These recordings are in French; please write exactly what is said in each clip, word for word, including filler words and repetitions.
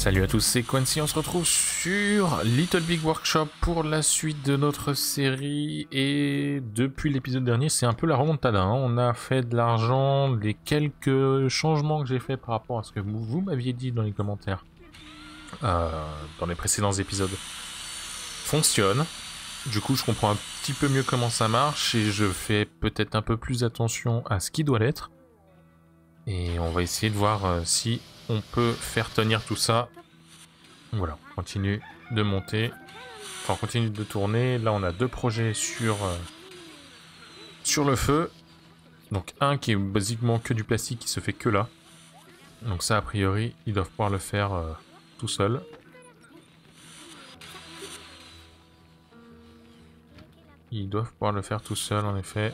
Salut à tous, c'est Quincy, on se retrouve sur Little Big Workshop pour la suite de notre série et depuis l'épisode dernier c'est un peu la remontada, hein. On a fait de l'argent, les quelques changements que j'ai fait par rapport à ce que vous, vous m'aviez dit dans les commentaires euh, dans les précédents épisodes fonctionnent. Du coup je comprends un petit peu mieux comment ça marche et je fais peut-être un peu plus attention à ce qui doit l'être et on va essayer de voir euh, si on peut faire tenir tout ça. Voilà, on continue de monter. Enfin, on continue de tourner. Là, on a deux projets sur, euh, sur le feu. Donc, un qui est basiquement que du plastique qui se fait que là. Donc ça, a priori, ils doivent pouvoir le faire euh, tout seul. Ils doivent pouvoir le faire tout seul, en effet.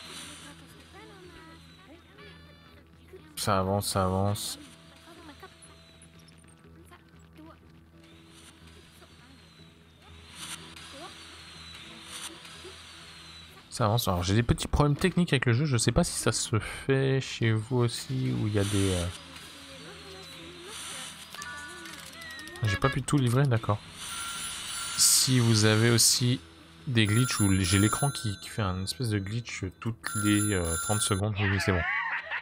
Ça avance, ça avance. Ça avance. Alors j'ai des petits problèmes techniques avec le jeu, je sais pas si ça se fait chez vous aussi, où il y a des... Euh... J'ai pas pu tout livrer, d'accord. Si vous avez aussi des glitches où j'ai l'écran qui, qui fait un espèce de glitch toutes les euh, trente secondes, oui c'est bon.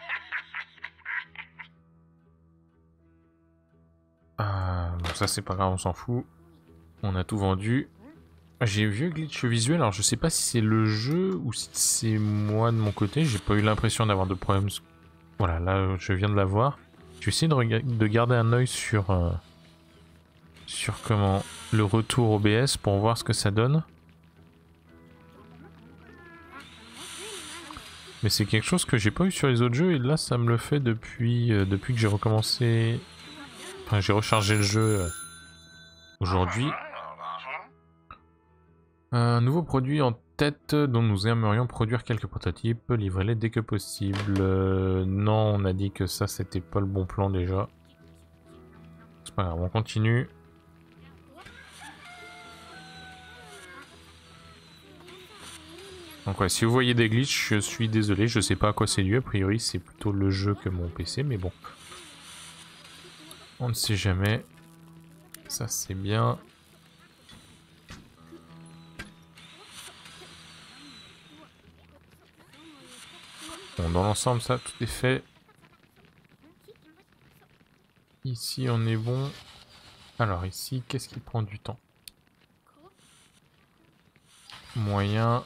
Euh, bon, ça c'est pas grave, on s'en fout. On a tout vendu. J'ai vu un glitch visuel, alors je sais pas si c'est le jeu ou si c'est moi de mon côté, j'ai pas eu l'impression d'avoir de problème. Voilà, là je viens de l'avoir. Je vais essayer de, de garder un œil sur, euh, sur comment le retour O B S pour voir ce que ça donne. Mais c'est quelque chose que j'ai pas eu sur les autres jeux et là ça me le fait depuis, euh, depuis que j'ai recommencé... Enfin j'ai rechargé le jeu euh, aujourd'hui. Un nouveau produit en tête dont nous aimerions produire quelques prototypes, livrer-les dès que possible. Euh, non, on a dit que ça c'était pas le bon plan déjà. C'est pas grave, on continue. Donc ouais, si vous voyez des glitches, je suis désolé, je sais pas à quoi c'est dû, a priori c'est plutôt le jeu que mon P C, mais bon. On ne sait jamais. Ça c'est bien. Bon, dans l'ensemble, ça, tout est fait. Ici, on est bon. Alors ici, qu'est-ce qui prend du temps? Moyen.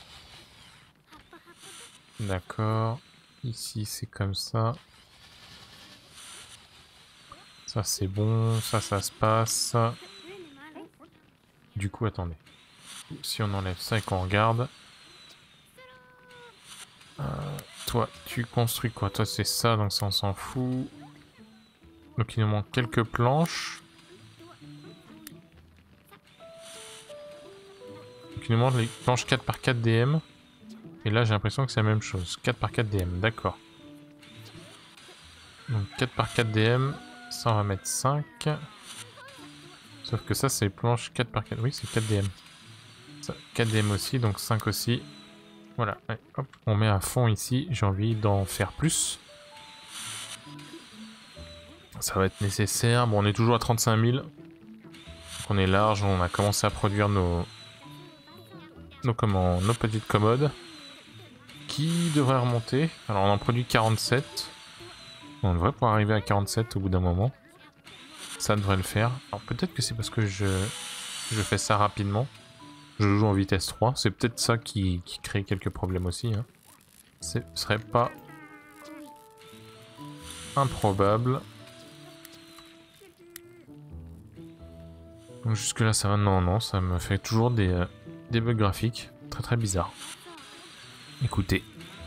D'accord. Ici, c'est comme ça. Ça, c'est bon. Ça, ça se passe. Du coup, attendez. Si on enlève ça et qu'on regarde... Euh, toi, tu construis quoi? Toi, c'est ça, donc ça, on s'en fout. Donc, il nous manque quelques planches. Donc, il nous manque les planches quatre par quatre D M. Et là, j'ai l'impression que c'est la même chose. quatre par quatre D M, d'accord. Donc, quatre par quatre D M. Ça, on va mettre cinq. Sauf que ça, c'est les planches quatre par quatre. Oui, c'est quatre D M. Ça, quatre D M aussi, donc cinq aussi. Voilà, ouais, hop, on met à fond ici. J'ai envie d'en faire plus. Ça va être nécessaire. Bon, on est toujours à trente-cinq mille. Donc on est large, on a commencé à produire nos... Nos, comment, nos petites commodes. Qui devraient remonter. Alors on en produit quarante-sept. On devrait pouvoir arriver à quarante-sept au bout d'un moment. Ça devrait le faire. Alors peut-être que c'est parce que je, je fais ça rapidement. Je joue en vitesse trois. C'est peut-être ça qui, qui crée quelques problèmes aussi. Hein. Ce serait pas improbable. Donc jusque là ça va. Non, non, ça me fait toujours des, euh, des bugs graphiques. Très très bizarre. Écoutez.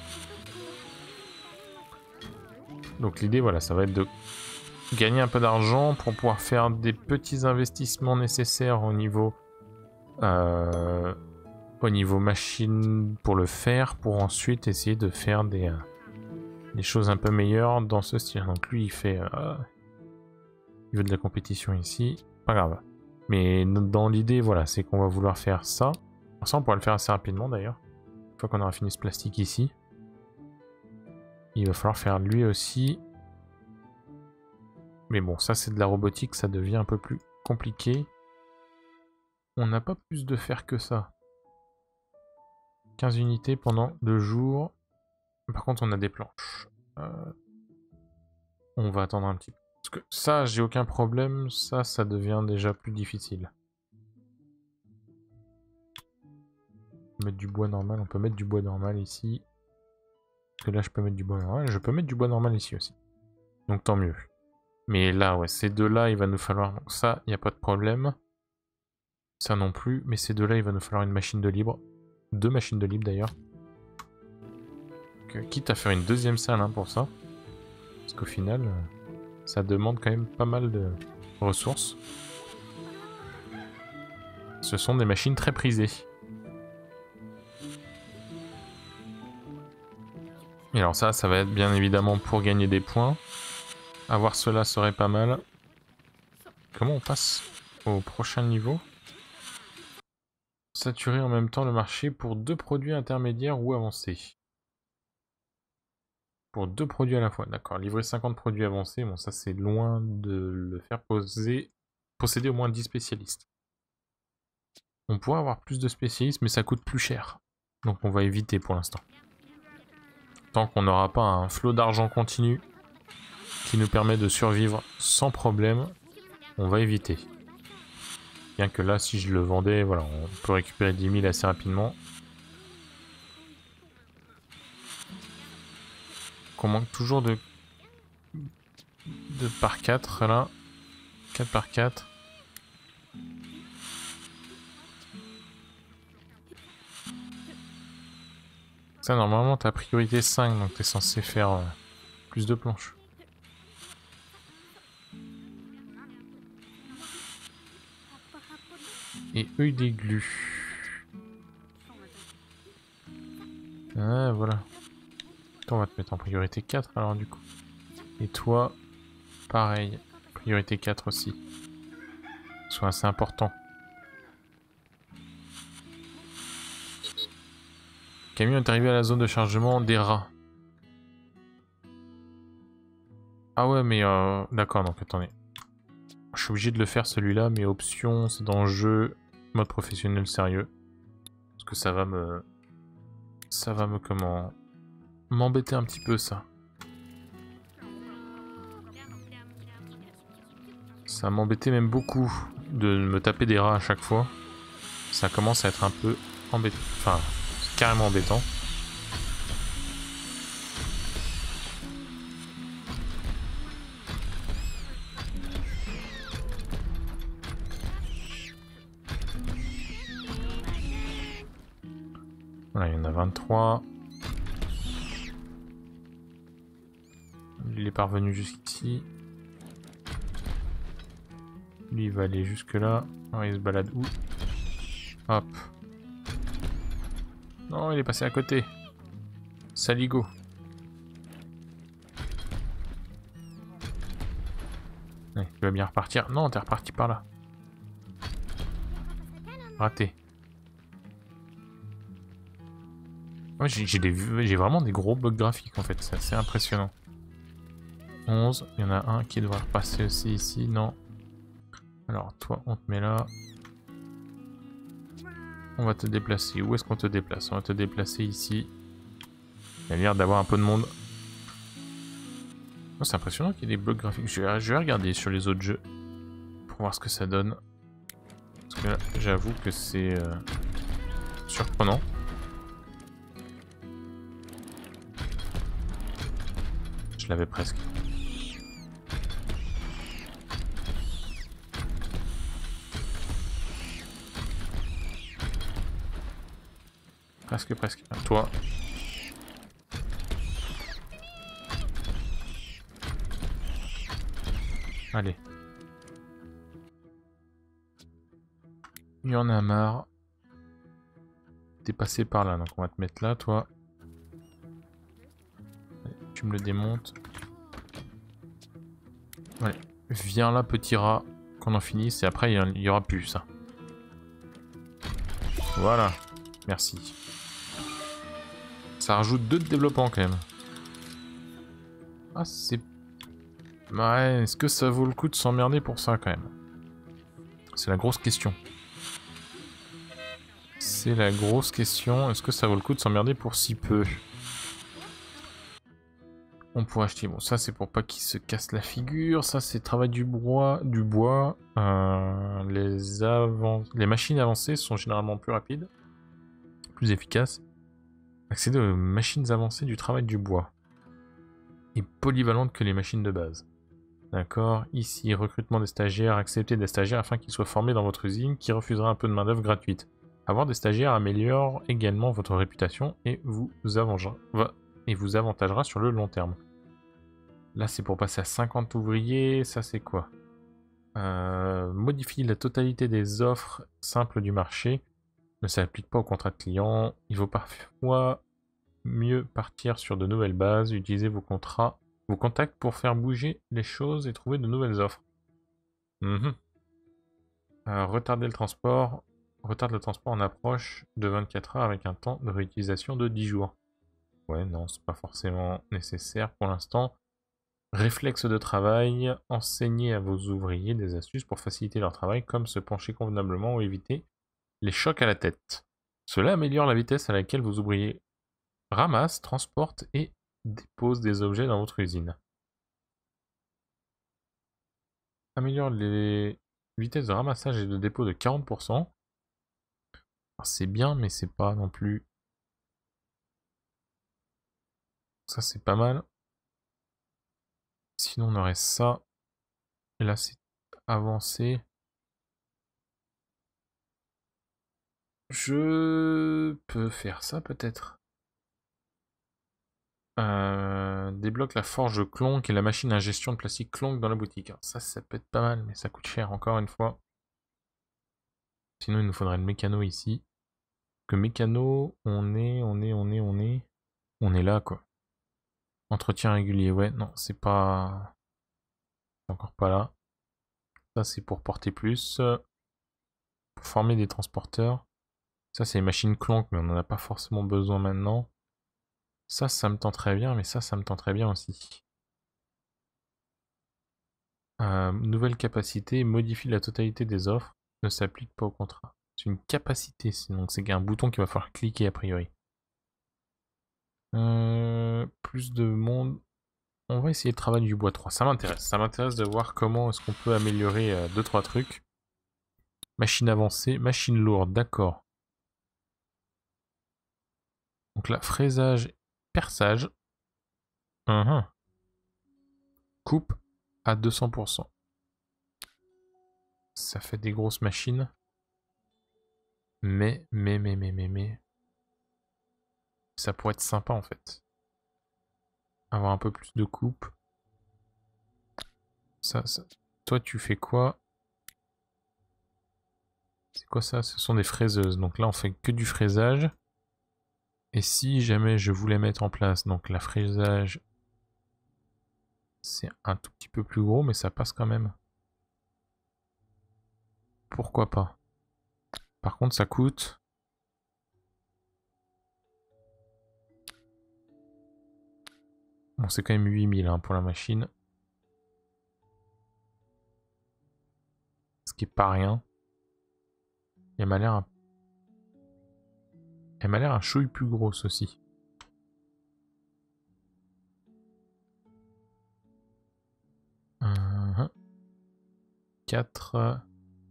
Donc l'idée, voilà, ça va être de gagner un peu d'argent pour pouvoir faire des petits investissements nécessaires au niveau... Euh, au niveau machine pour le faire, pour ensuite essayer de faire des, euh, des choses un peu meilleures dans ce style. Donc lui il fait euh, il veut de la compétition ici, pas grave. Mais dans l'idée voilà, c'est qu'on va vouloir faire ça. Ça on pourra le faire assez rapidement d'ailleurs. Une fois qu'on aura fini ce plastique ici. Il va falloir faire lui aussi. Mais bon, ça c'est de la robotique, ça devient un peu plus compliqué. On n'a pas plus de fer que ça. quinze unités pendant deux jours. Par contre, on a des planches. Euh... On va attendre un petit peu. Parce que ça, j'ai aucun problème. Ça, ça devient déjà plus difficile. Mettre du bois normal. On peut mettre du bois normal ici. Parce que là, je peux mettre du bois normal. Je peux mettre du bois normal ici aussi. Donc, tant mieux. Mais là, ouais, ces deux-là, il va nous falloir... Donc ça, il n'y a pas de problème. Ça non plus. Mais ces deux-là, il va nous falloir une machine de libre. Deux machines de libre, d'ailleurs. Quitte à faire une deuxième salle hein, pour ça. Parce qu'au final, ça demande quand même pas mal de ressources. Ce sont des machines très prisées. Et alors ça, ça va être bien évidemment pour gagner des points. Avoir cela serait pas mal. Comment on passe au prochain niveau? Saturer en même temps le marché pour deux produits intermédiaires ou avancés. Pour deux produits à la fois, d'accord. Livrer cinquante produits avancés, bon ça c'est loin de le faire poser, posséder au moins dix spécialistes. On pourrait avoir plus de spécialistes, mais ça coûte plus cher. Donc on va éviter pour l'instant. Tant qu'on n'aura pas un flot d'argent continu qui nous permet de survivre sans problème, on va éviter. Bien que là, si je le vendais, voilà, on peut récupérer dix mille assez rapidement. Qu'on manque toujours de... de par quatre là. quatre par quatre. Ça, normalement, t'as priorité cinq, donc t'es censé faire euh, plus de planches. Et œil des glues. Ah, voilà. Toi, on va te mettre en priorité quatre alors du coup. Et toi, pareil. Priorité quatre aussi. Soit assez important. Le camion est arrivé à la zone de chargement des rats. Ah ouais, mais euh, d'accord, donc attendez. Je suis obligé de le faire celui-là, mais option, c'est dans le jeu, mode professionnel sérieux. Parce que ça va me... Ça va me comment... m'embêter un petit peu ça. Ça m'embêtait même beaucoup de me taper des rats à chaque fois. Ça commence à être un peu embêtant. Enfin, c'est carrément embêtant. Voilà, il y en a vingt-trois. Il est parvenu jusqu'ici. Lui, il va aller jusque là. Alors, il se balade où? Hop. Non, il est passé à côté. Saligo. Ouais, il va bien repartir. Non, t'es reparti par là. Raté. Ouais, j'ai vraiment des gros bugs graphiques en fait. C'est assez impressionnant. onze. Il y en a un qui devrait repasser aussi ici. Non. Alors, toi, on te met là. On va te déplacer. Où est-ce qu'on te déplace? On va te déplacer ici. Il y a l'air d'avoir un peu de monde. Oh, c'est impressionnant qu'il y ait des blocs graphiques. Je vais, je vais regarder sur les autres jeux. Pour voir ce que ça donne. Parce que là, j'avoue que c'est euh, surprenant. Je l'avais presque. Presque, presque. Toi. Allez. Il y en a marre. T'es passé par là, donc on va te mettre là, toi. Allez, tu me le démontes. Allez. Viens là, petit rat. Qu'on en finisse. Et après, il n'y aura plus ça. Voilà. Merci. Ça rajoute deux de développement quand même. Ah, c'est Ouais, est-ce que ça vaut le coup de s'emmerder pour ça quand même? C'est la grosse question. C'est la grosse question. Est-ce que ça vaut le coup de s'emmerder pour si peu? On pourrait acheter... Bon, ça c'est pour pas qu'il se casse la figure. Ça c'est travail du bois. Du bois. Euh, les, avan... les machines avancées sont généralement plus rapides. Plus efficaces. Accéder aux machines avancées du travail du bois. Et polyvalentes que les machines de base. D'accord. Ici, recrutement des stagiaires. Accepter des stagiaires afin qu'ils soient formés dans votre usine qui refusera un peu de main d'œuvre gratuite. Avoir des stagiaires améliore également votre réputation et vous, avangera, et vous avantagera sur le long terme. Là, c'est pour passer à cinquante ouvriers. Ça, c'est quoi? euh, Modifier la totalité des offres simples du marché. Ne s'applique pas au contrat de client. Il vaut parfois mieux partir sur de nouvelles bases. Utilisez vos contrats, vos contacts pour faire bouger les choses et trouver de nouvelles offres. Mmh. Euh, retarder le transport. Retarde le transport en approche de vingt-quatre heures avec un temps de réutilisation de dix jours. Ouais, non, c'est pas forcément nécessaire pour l'instant. Réflexe de travail. Enseignez à vos ouvriers des astuces pour faciliter leur travail, comme se pencher convenablement ou éviter les chocs à la tête. Cela améliore la vitesse à laquelle vos ouvriers ramassent, transportent et déposent des objets dans votre usine. Améliore les vitesses de ramassage et de dépôt de quarante pour cent. C'est bien, mais c'est pas non plus... Ça, c'est pas mal. Sinon, on aurait ça. Et là, c'est avancé. Je peux faire ça, peut-être. Euh, débloque la forge Clonk et la machine à gestion de plastique Clonk dans la boutique. Alors ça, ça peut être pas mal, mais ça coûte cher, encore une fois. Sinon, il nous faudrait le mécano ici. Que mécano, on est, on est, on est, on est... On est là, quoi. Entretien régulier, ouais, non, c'est pas... C'est encore pas là. Ça, c'est pour porter plus. Pour former des transporteurs. Ça, c'est les machines Clonk, mais on n'en a pas forcément besoin maintenant. Ça, ça me tend très bien, mais ça, ça me tend très bien aussi. Euh, nouvelle capacité, modifie la totalité des offres, ne s'applique pas au contrat. C'est une capacité, donc c'est un bouton qu'il va falloir cliquer a priori. Euh, plus de monde. On va essayer le travail du bois trois. Ça m'intéresse. Ça m'intéresse de voir comment est-ce qu'on peut améliorer deux trois trucs. Machine avancée, machine lourde, d'accord. Donc là, fraisage, perçage. Uh-huh. Coupe à deux cents pour cent. Ça fait des grosses machines. Mais, mais, mais, mais, mais, mais... Ça pourrait être sympa en fait. Avoir un peu plus de coupe. Ça, ça... Toi, tu fais quoi? C'est quoi ça? Ce sont des fraiseuses. Donc là, on fait que du fraisage. Et si jamais je voulais mettre en place, donc la fraisage, c'est un tout petit peu plus gros, mais ça passe quand même. Pourquoi pas? Par contre, ça coûte... Bon, c'est quand même huit mille hein, pour la machine. Ce qui est pas rien. Elle m'a l'air un... Elle m'a l'air un chouille plus grosse aussi. Uh-huh. quatre...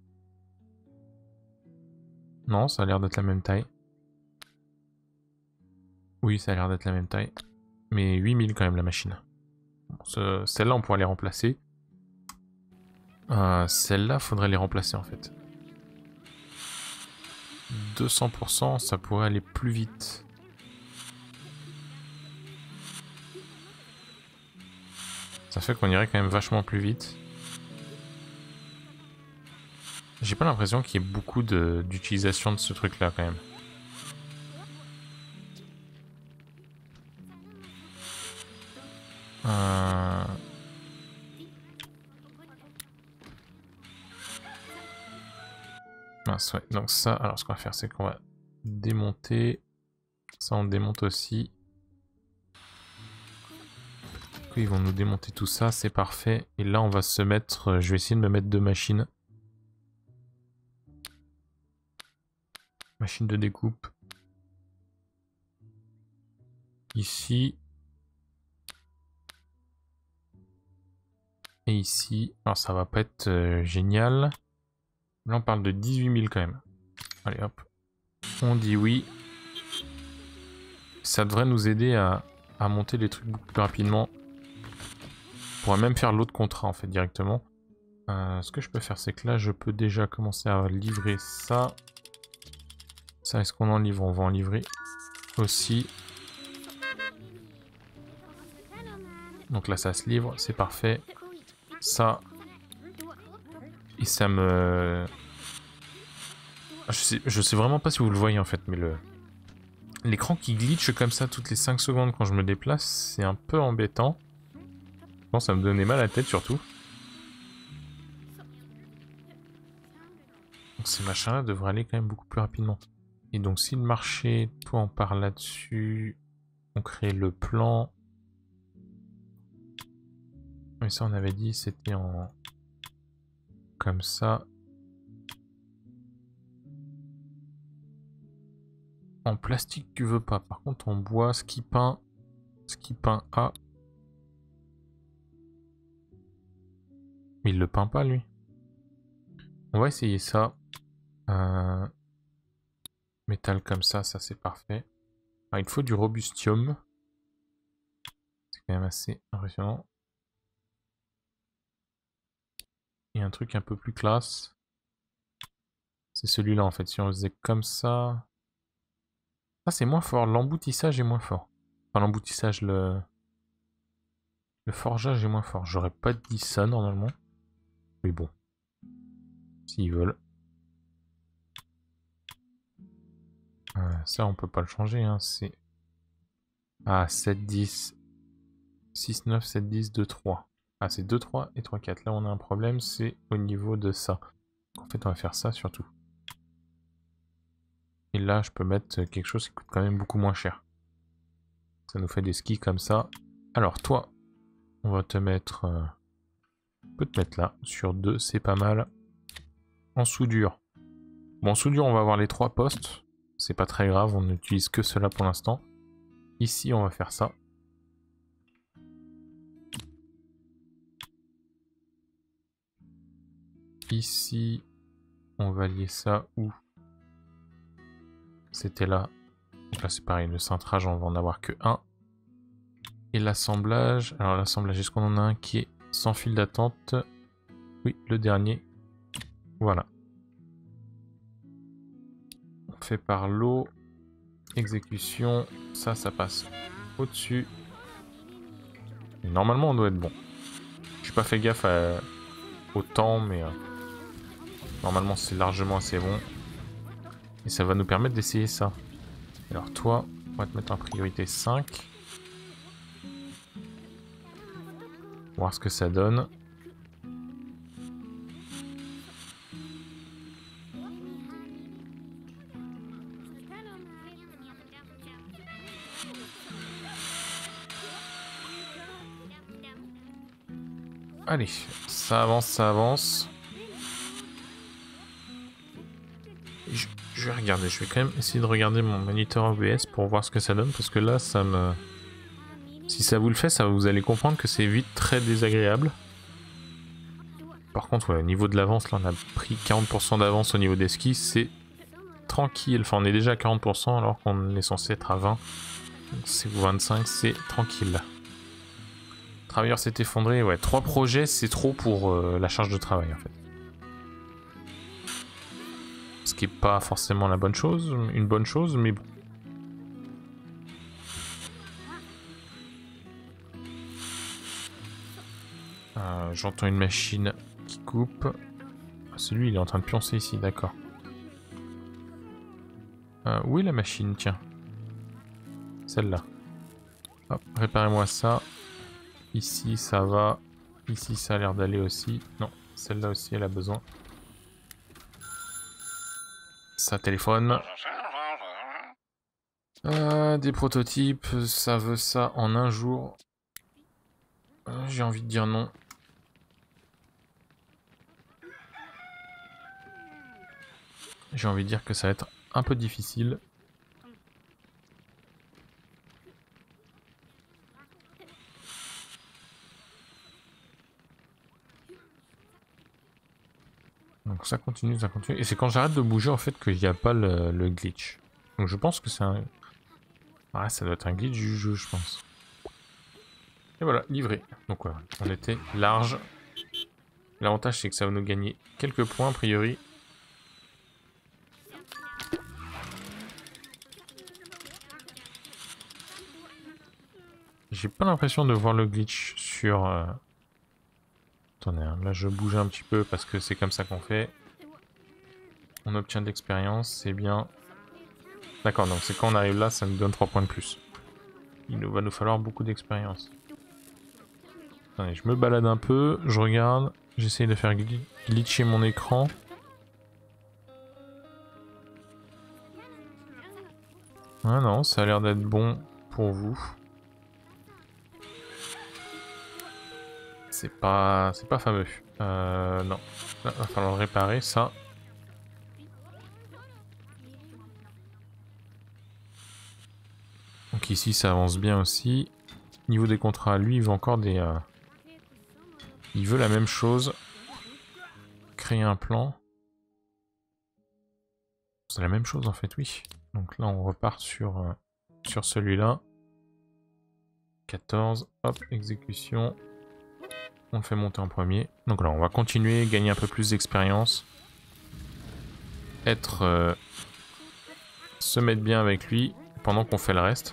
Non, ça a l'air d'être la même taille. Oui, ça a l'air d'être la même taille. Mais huit mille quand même la machine. Bon, ce... Celle-là, on pourrait les remplacer. Euh, Celle-là, faudrait les remplacer en fait. deux cents pour cent, ça pourrait aller plus vite. Ça fait qu'on irait quand même vachement plus vite. J'ai pas l'impression qu'il y ait beaucoup d'utilisation de, de ce truc-là quand même. Euh... Mince, ouais. Donc ça, alors ce qu'on va faire, c'est qu'on va démonter. Ça, on démonte aussi. coup, ils vont nous démonter tout ça, c'est parfait. Et là, on va se mettre... Je vais essayer de me mettre deux machines. Machine de découpe. Ici. Et ici. Alors, ça va pas être euh, génial. Là, on parle de dix-huit mille quand même. Allez, hop. On dit oui. Ça devrait nous aider à, à monter les trucs beaucoup plus rapidement. On pourrait même faire l'autre contrat, en fait, directement. Euh, ce que je peux faire, c'est que là, je peux déjà commencer à livrer ça. Ça, est-ce qu'on en livre? On va en livrer aussi. Donc là, ça se livre, c'est parfait. Ça. Et ça me... Je sais, je sais vraiment pas si vous le voyez en fait, mais le... l'écran qui glitch comme ça toutes les cinq secondes quand je me déplace, c'est un peu embêtant. Je pense que ça me donnait mal à la tête surtout. Donc ces machins-là devraient aller quand même beaucoup plus rapidement. Et donc si le marché, toi on part là-dessus, on crée le plan. Mais ça on avait dit c'était en... comme ça. En plastique tu veux pas, par contre en bois, ski peint, ski peint A. Mais il le peint pas lui. On va essayer ça. Euh... Métal comme ça, ça c'est parfait. Ah, il faut du robustium. C'est quand même assez impressionnant. Et un truc un peu plus classe. C'est celui-là en fait. Si on faisait comme ça... Ah c'est moins fort. L'emboutissage est moins fort. Enfin l'emboutissage, le... Le forgeage est moins fort. J'aurais pas dit ça normalement. Mais bon. S'ils veulent. Euh, ça on peut pas le changer. Hein. C'est... Ah sept dix. six neuf, sept dix, deux trois. Ah c'est deux trois et trois quatre. Là on a un problème. C'est au niveau de ça. En fait on va faire ça surtout. Et là, je peux mettre quelque chose qui coûte quand même beaucoup moins cher. Ça nous fait des skis comme ça. Alors, toi, on va te mettre... Euh, on peut te mettre là. Sur deux, c'est pas mal. En soudure. Bon, en soudure, on va avoir les trois postes. C'est pas très grave, on n'utilise que cela pour l'instant. Ici, on va faire ça. Ici, on va lier ça où? C'était là. Donc là, c'est pareil, le cintrage, on va en avoir que un. Et l'assemblage, alors l'assemblage, est-ce qu'on en a un qui est sans fil d'attente? Oui, le dernier. Voilà. On fait par l'eau. Exécution. Ça, ça passe au-dessus. Normalement, on doit être bon. J'ai pas fait gaffe à... au temps, mais... Euh... normalement, c'est largement assez bon. Et ça va nous permettre d'essayer ça. Alors toi, on va te mettre en priorité cinq. Voir ce que ça donne. Allez, ça avance, ça avance. Je, je vais regarder, je vais quand même essayer de regarder mon moniteur O B S pour voir ce que ça donne, parce que là, ça me... Si ça vous le fait, ça vous allez comprendre que c'est vite très désagréable. Par contre, ouais, au niveau de l'avance, là, on a pris quarante pour cent d'avance au niveau des skis, c'est tranquille. Enfin, on est déjà à quarante pour cent alors qu'on est censé être à vingt. C'est vingt-cinq, c'est tranquille. Travailleur s'est effondré, ouais, trois projets, c'est trop pour euh, la charge de travail, en fait. Ce qui est pas forcément la bonne chose, une bonne chose, mais bon. Euh, J'entends une machine qui coupe. Ah, celui, il est en train de pioncer ici, d'accord. Euh, où est la machine, tiens? Celle-là. Hop, réparez-moi ça. Ici, ça va. Ici, ça a l'air d'aller aussi. Non, celle-là aussi, elle a besoin. Ça téléphone. Euh, des prototypes, ça veut ça en un jour. Euh, J'ai envie de dire non. J'ai envie de dire que ça va être un peu difficile. Donc ça continue, ça continue. Et c'est quand j'arrête de bouger en fait qu'il n'y a pas le, le glitch. Donc je pense que c'est un... Ah, ça doit être un glitch du jeu, je pense. Et voilà, livré. Donc voilà, on était large. L'avantage c'est que ça va nous gagner quelques points a priori. J'ai pas l'impression de voir le glitch sur... Euh... Attendez, hein, là je bouge un petit peu parce que c'est comme ça qu'on fait. On obtient de l'expérience, c'est bien. D'accord, donc c'est quand on arrive là, ça nous donne trois points de plus. Il nous va nous falloir beaucoup d'expérience. Attendez, je me balade un peu, je regarde, j'essaye de faire gl glitcher mon écran. Ah non, ça a l'air d'être bon pour vous. C'est pas... c'est pas fameux. Euh... Non. Là, va falloir le réparer, ça. Donc ici, ça avance bien aussi. Niveau des contrats, lui, il veut encore des... Euh... Il veut la même chose. Créer un plan. C'est la même chose, en fait, oui. Donc là, on repart sur, euh, sur celui-là. quatorze. Hop, exécution. On le fait monter en premier. Donc là, on va continuer, gagner un peu plus d'expérience. Être... Euh, se mettre bien avec lui pendant qu'on fait le reste.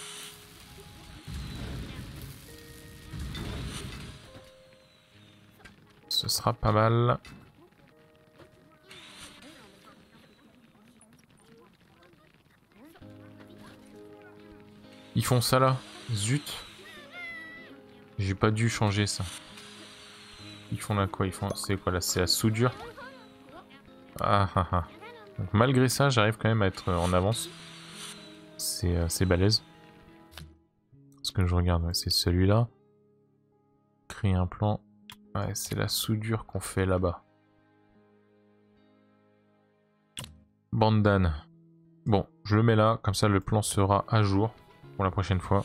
Ce sera pas mal. Ils font ça là? Zut. J'ai pas dû changer ça. Ils font là quoi? Ils font... C'est quoi là? C'est la soudure? Ah ah ah. Donc malgré ça, j'arrive quand même à être en avance. C'est euh, balèze. Ce que je regarde, ouais, c'est celui-là. Créer un plan. Ouais, c'est la soudure qu'on fait là-bas. Bandane. Bon, je le mets là, comme ça le plan sera à jour pour la prochaine fois.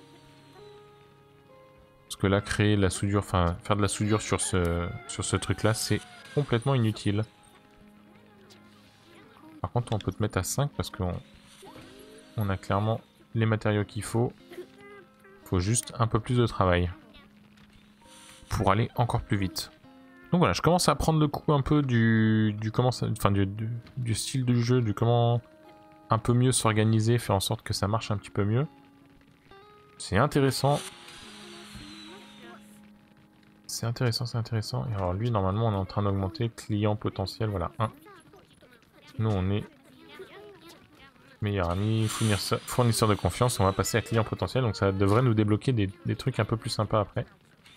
Parce que là, créer la soudure, enfin, faire de la soudure sur ce, sur ce truc-là, c'est complètement inutile. Par contre, on peut te mettre à cinq parce qu'on on a clairement les matériaux qu'il faut. Il faut juste un peu plus de travail pour aller encore plus vite. Donc voilà, je commence à prendre le coup un peu du, du comment ça, enfin du, du, du style du jeu, du comment un peu mieux s'organiser, faire en sorte que ça marche un petit peu mieux. C'est intéressant. C'est intéressant, c'est intéressant. Et alors lui, normalement, on est en train d'augmenter. Client potentiel, voilà, un. Nous, on est meilleur ami, fournisseur, fournisseur de confiance. On va passer à client potentiel, donc ça devrait nous débloquer des, des trucs un peu plus sympas après.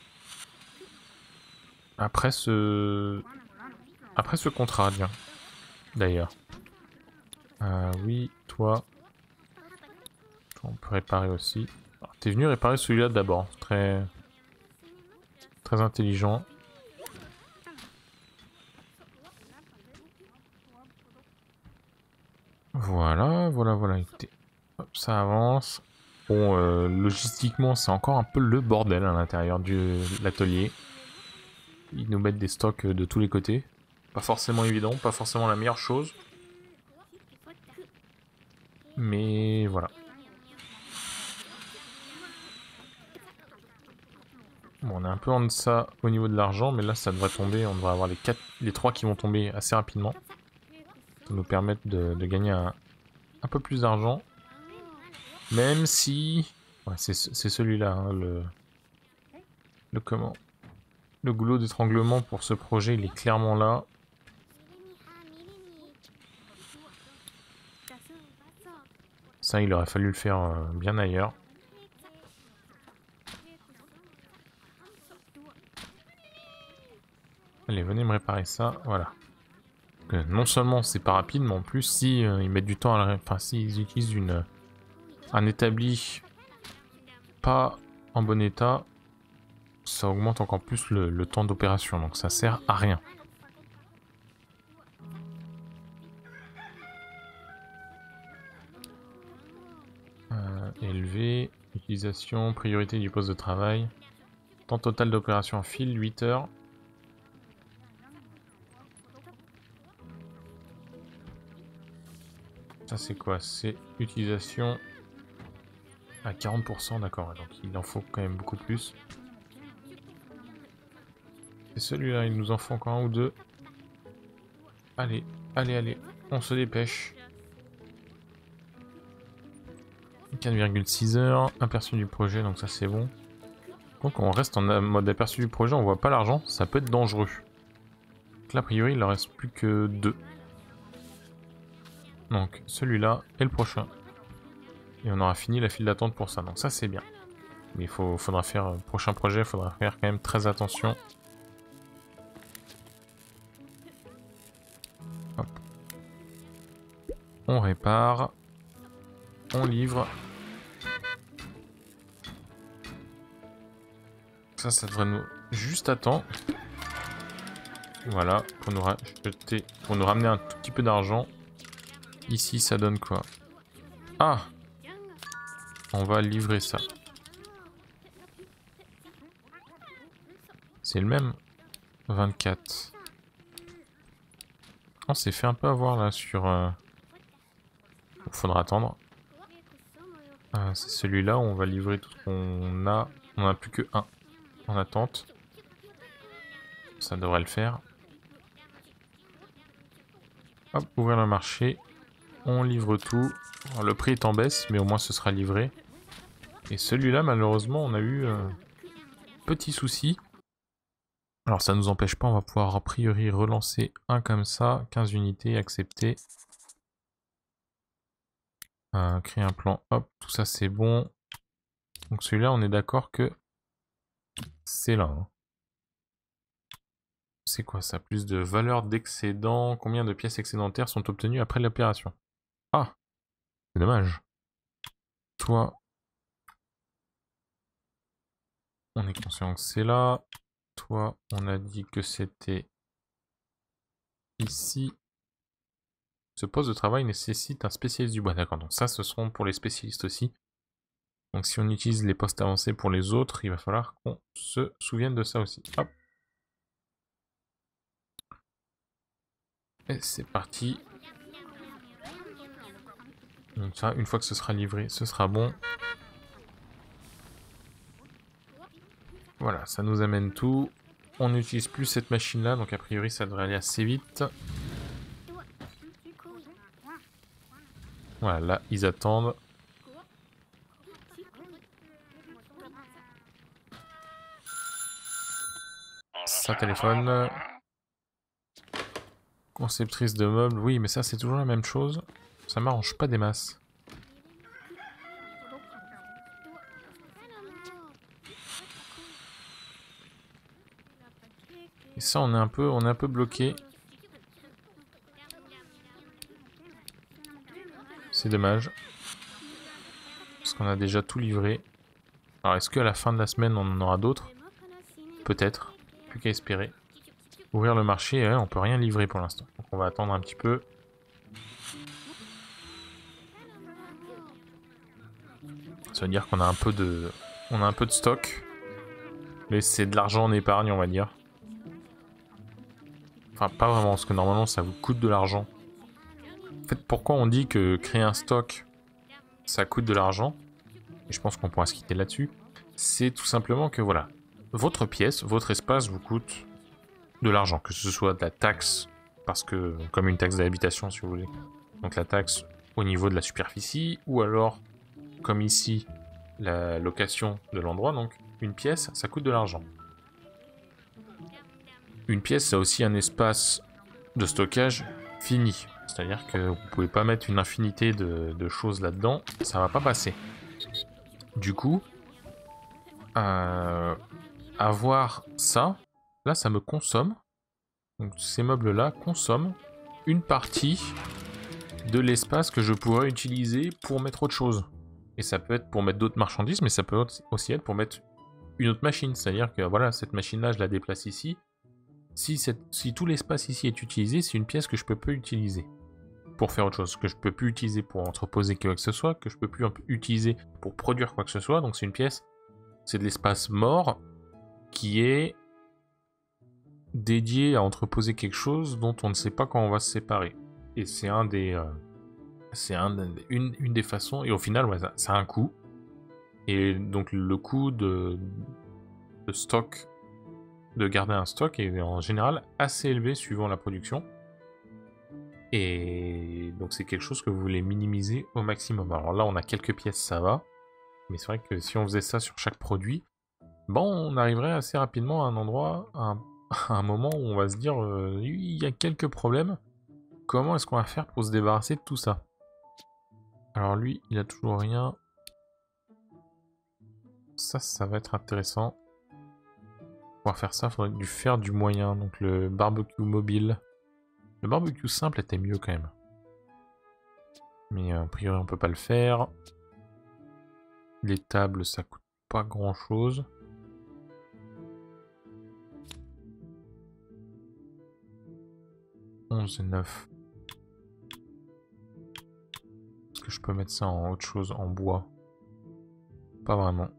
Après ce... Après ce contrat, bien. D'ailleurs. Euh, oui, toi... On peut réparer aussi. T'es venu réparer celui-là d'abord. Très... Très intelligent. Voilà, voilà, voilà. Écoutez, hop, ça avance. Bon, euh, logistiquement, c'est encore un peu le bordel à l'intérieur de l'atelier. Ils nous mettent des stocks de tous les côtés. Pas forcément évident, pas forcément la meilleure chose. Mais voilà. Bon, on est un peu en deçà au niveau de l'argent, mais là ça devrait tomber. On devrait avoir les quatre, les trois qui vont tomber assez rapidement. Ça nous permettre de, de gagner un, un peu plus d'argent. Même si... Ouais, c'est celui-là, hein, le... Le comment? Le goulot d'étranglement pour ce projet, il est clairement là. Ça, il aurait fallu le faire euh, bien ailleurs. Allez, venez me réparer ça, voilà. Donc, non seulement c'est pas rapide, mais en plus, si euh, ils mettent du temps à la... Enfin, s'ils utilisent une... un établi pas en bon état, ça augmente encore plus le, le temps d'opération, donc ça sert à rien. Euh, élevé, utilisation, priorité du poste de travail. Temps total d'opération en fil, huit heures. Ça c'est quoi? C'est utilisation à quarante pour cent, d'accord, donc il en faut quand même beaucoup plus. Et celui-là, il nous en faut encore un ou deux. Allez, allez, allez, on se dépêche. quatre virgule six heures, aperçu du projet, donc ça c'est bon. Donc on reste en mode aperçu du projet, on voit pas l'argent, ça peut être dangereux. Donc là, a priori, il ne reste plus que deux. Donc celui-là et le prochain. Et on aura fini la file d'attente pour ça, donc ça c'est bien. Mais il faut, faudra faire, euh, prochain projet, il faudra faire quand même très attention. Hop. On répare. On livre. Ça, ça devrait nous... juste à temps. Voilà, pour nous racheter, pour nous ramener un tout petit peu d'argent. Ici, ça donne quoi? Ah! On va livrer ça. C'est le même? vingt-quatre. On s'est fait un peu avoir là sur... Euh... Faudra attendre. Euh, c'est celui-là où on va livrer tout ce qu'on a. On n'a plus que un en attente. Ça devrait le faire. Hop, ouvrir le marché. On livre tout. Alors, le prix est en baisse, mais au moins ce sera livré. Et celui-là, malheureusement, on a eu euh, petit souci. Alors ça ne nous empêche pas, on va pouvoir a priori relancer un comme ça. quinze unités, accepter. Euh, créer un plan, hop, tout ça c'est bon. Donc celui-là, on est d'accord que c'est là. Hein. C'est quoi ça? Plus de valeur d'excédent. Combien de pièces excédentaires sont obtenues après l'opération? Ah, c'est dommage. Toi, on est conscient que c'est là. Toi, on a dit que c'était ici. Ce poste de travail nécessite un spécialiste du bois. D'accord, donc ça, ce seront pour les spécialistes aussi. Donc si on utilise les postes avancés pour les autres, il va falloir qu'on se souvienne de ça aussi. Hop. Et c'est parti. Donc ça, une fois que ce sera livré, ce sera bon. Voilà, ça nous amène tout. On n'utilise plus cette machine-là, donc a priori ça devrait aller assez vite. Voilà, là, ils attendent. Ça téléphone. Conceptrice de meubles, oui, mais ça c'est toujours la même chose. Ça m'arrange pas des masses. Et ça, on est un peu, on est un peu bloqué. C'est dommage. Parce qu'on a déjà tout livré. Alors, est-ce qu'à la fin de la semaine, on en aura d'autres? Peut-être. Plus qu'à espérer. Ouvrir le marché, ouais, on peut rien livrer pour l'instant. Donc on va attendre un petit peu. Ça veut dire qu'on a un peu de, on a un peu de stock. Mais c'est de l'argent en épargne, on va dire. Enfin, pas vraiment, parce que normalement, ça vous coûte de l'argent. En fait, pourquoi on dit que créer un stock, ça coûte de l'argent? Et je pense qu'on pourra se quitter là-dessus. C'est tout simplement que, voilà, votre pièce, votre espace vous coûte de l'argent. Que ce soit de la taxe, parce que, comme une taxe d'habitation, si vous voulez. Donc la taxe au niveau de la superficie, ou alors, comme ici, la location de l'endroit. Donc, une pièce, ça coûte de l'argent. Une pièce, ça a aussi un espace de stockage fini. C'est-à-dire que vous ne pouvez pas mettre une infinité de, de choses là-dedans, ça va pas passer. Du coup, euh, avoir ça, là ça me consomme, donc ces meubles-là consomment une partie de l'espace que je pourrais utiliser pour mettre autre chose. Et ça peut être pour mettre d'autres marchandises, mais ça peut aussi être pour mettre une autre machine. C'est-à-dire que voilà, cette machine-là, je la déplace ici. Si, cette, si tout l'espace ici est utilisé, c'est une pièce que je peux pas utiliser pour faire autre chose, que je peux plus utiliser pour entreposer quoi que ce soit, que je peux plus utiliser pour produire quoi que ce soit. Donc c'est une pièce, c'est de l'espace mort qui est dédié à entreposer quelque chose dont on ne sait pas quand on va se séparer. Et c'est un des, euh, c'est un, une, une des façons. Et au final, ouais, ça, ça a un coût. Et donc le coût de, de stock, de garder un stock est en général assez élevé suivant la production. Et donc c'est quelque chose que vous voulez minimiser au maximum. Alors là on a quelques pièces, ça va. Mais c'est vrai que si on faisait ça sur chaque produit, bon, on arriverait assez rapidement à un endroit, à un, à un moment où on va se dire, euh, il y a quelques problèmes. Comment est-ce qu'on va faire pour se débarrasser de tout ça? Alors lui, il a toujours rien. Ça, ça va être intéressant. Pour pouvoir faire ça, il faudrait du faire du moyen. Donc le barbecue mobile. Le barbecue simple était mieux quand même. Mais a priori on peut pas le faire. Les tables ça coûte pas grand chose. onze et neuf. Est-ce que je peux mettre ça en autre chose, en bois? Pas vraiment.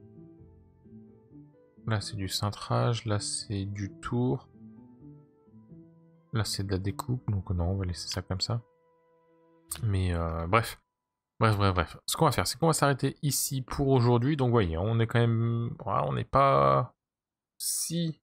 Là c'est du cintrage, là c'est du tour. Là c'est de la découpe, donc non on va laisser ça comme ça. Mais euh, bref. Bref, bref, bref. Ce qu'on va faire, c'est qu'on va s'arrêter ici pour aujourd'hui. Donc, voyez, on est quand même... Voilà, on n'est pas si...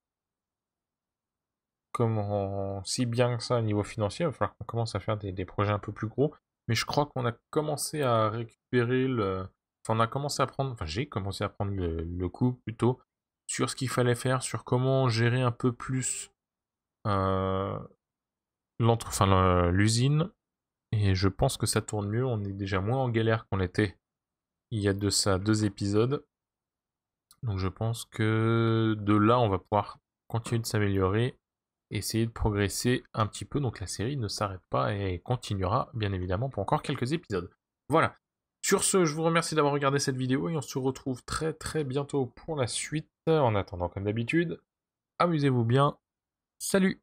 Comment... si bien que ça au niveau financier. Il va falloir qu'on commence à faire des, des projets un peu plus gros. Mais je crois qu'on a commencé à récupérer le... Enfin, on a commencé à prendre... Enfin, j'ai commencé à prendre le, le coup, plutôt, sur ce qu'il fallait faire, sur comment gérer un peu plus euh, l'entre... enfin, l'usine. Et je pense que ça tourne mieux. On est déjà moins en galère qu'on était il y a de ça deux épisodes. Donc je pense que de là, on va pouvoir continuer de s'améliorer, essayer de progresser un petit peu. Donc la série ne s'arrête pas et continuera, bien évidemment, pour encore quelques épisodes. Voilà. Sur ce, je vous remercie d'avoir regardé cette vidéo et on se retrouve très très bientôt pour la suite. En attendant, comme d'habitude, amusez-vous bien. Salut!